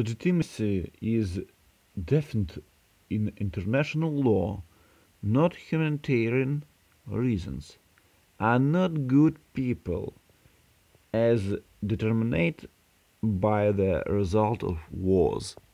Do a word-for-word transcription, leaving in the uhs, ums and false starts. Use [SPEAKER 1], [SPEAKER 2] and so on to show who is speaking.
[SPEAKER 1] Legitimacy is defined in international law, not humanitarian reasons, are not good people, as determined by the result of wars.